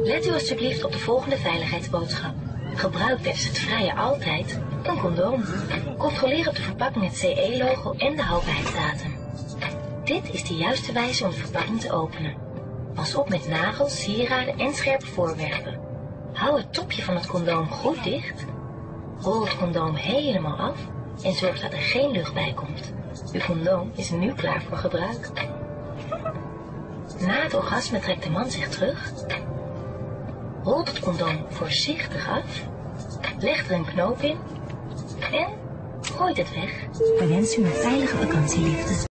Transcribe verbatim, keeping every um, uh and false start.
Let u alstublieft op de volgende veiligheidsboodschap. Gebruik tijdens het vrije altijd een condoom. Controleer op de verpakking het C E-logo en de houdbaarheidsdatum. Dit is de juiste wijze om de verpakking te openen. Pas op met nagels, sieraden en scherpe voorwerpen. Hou het topje van het condoom goed dicht. Rol het condoom helemaal af en zorg dat er geen lucht bij komt. Uw condoom is nu klaar voor gebruik. Na het orgasme trekt de man zich terug. Rolt het condoom voorzichtig af. Legt er een knoop in. En gooit het weg. We wensen u een veilige vakantieliefde.